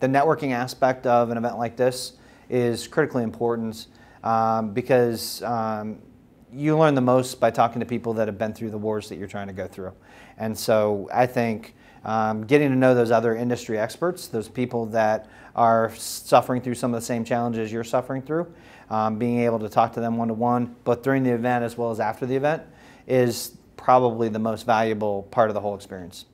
the networking aspect of an event like this is critically important because you learn the most by talking to people that have been through the wars that you're trying to go through. And so I think getting to know those other industry experts, those people that are suffering through some of the same challenges you're suffering through, being able to talk to them one-to-one, both during the event as well as after the event, is probably the most valuable part of the whole experience.